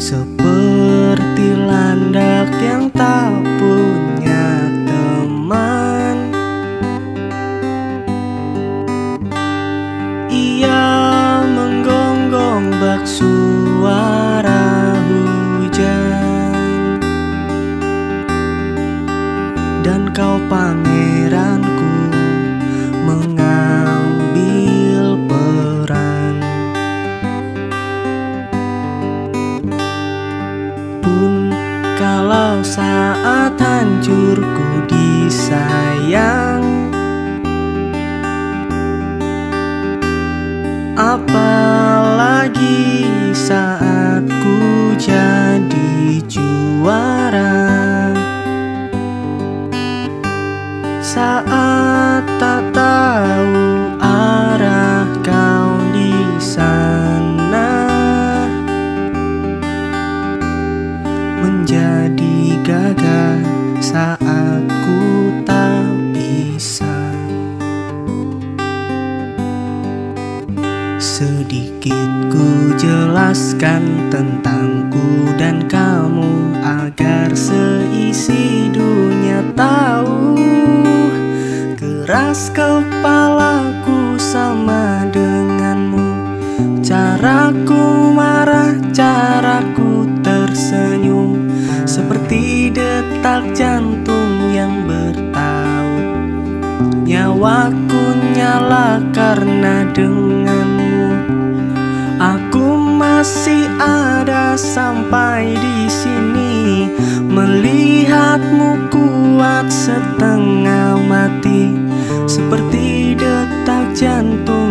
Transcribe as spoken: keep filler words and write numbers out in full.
seperti landak yang tak punya teman. Ia menggonggong bak suara hujan, dan kau pangeranku mengambil peran. Pun kalau saat hancurku disayang, apalagi saat ku jadi juara. Saat tak tahu arah kau di sana, menjadi gagah saat ku tak bisa. Sedikit ku jelaskan tentangku dan kamu, agar seisi dunia tahu. Keras kepalaku sama denganmu, caraku marah, caraku tersenyum, seperti detak jantung yang bertaut. Nyawaku nyala karena denganmu, aku masih ada sampai di sini. Melihatmu kuat setengah mati, seperti detak jantung